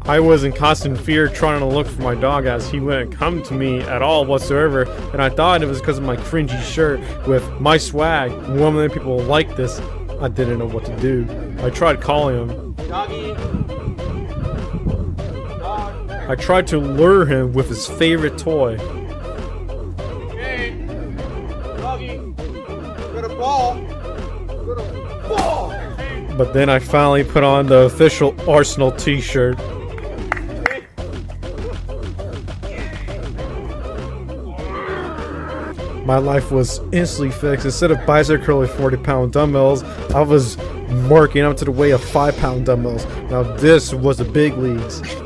I was in constant fear trying to look for my dog as he wouldn't come to me at all whatsoever, and I thought it was because of my cringy shirt with my swag. One million people like this. I didn't know what to do. I tried calling him. Doggy. Dog. I tried to lure him with his favorite toy. Hey. Doggy. Got a ball. Got a ball. But then I finally put on the official Arsenal t-shirt. My life was instantly fixed. Instead of bicep curling 40-pound dumbbells, I was working up to the weight of 5-pound dumbbells. Now this was the big leagues.